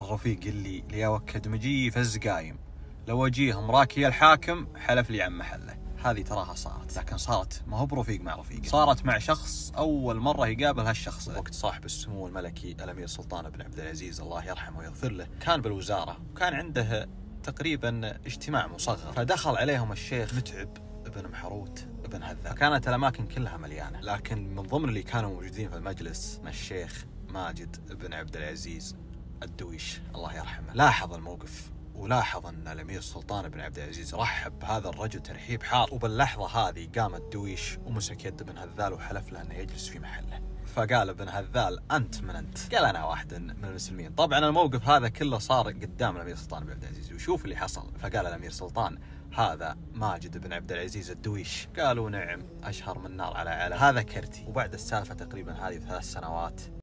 الرفيق اللي ليوكد مجي فز قايم، لو اجيه مراكي الحاكم حلف لي عن محله. هذه تراها صارت، لكن صارت ما هو برفيق مع رفيق، صارت مع شخص أول مرة يقابل هالشخص. وقت صاحب السمو الملكي الأمير سلطان بن عبد العزيز الله يرحمه ويغفر له كان بالوزارة، وكان عنده تقريبا اجتماع مصغر، فدخل عليهم الشيخ متعب بن محروت بن هذا. كانت الأماكن كلها مليانة، لكن من ضمن اللي كانوا موجودين في المجلس الشيخ ماجد بن عبد العزيز الدويش الله يرحمه. لاحظ الموقف ولاحظ أن الأمير سلطان بن عبد العزيز رحب بهذا الرجل ترحيب حار، وباللحظة هذه قام الدويش ومسك يد بن هذال وحلف له أنه يجلس في محله. فقال ابن هذال أنت من أنت؟ قال أنا واحد من المسلمين. طبعا الموقف هذا كله صار قدام الأمير سلطان بن عبد العزيز، وشوف اللي حصل. فقال الأمير سلطان هذا ماجد بن عبد العزيز الدويش. قالوا نعم، أشهر من نار على علم، هذا كرتي. وبعد السالفة تقريبا هذه 3 سنوات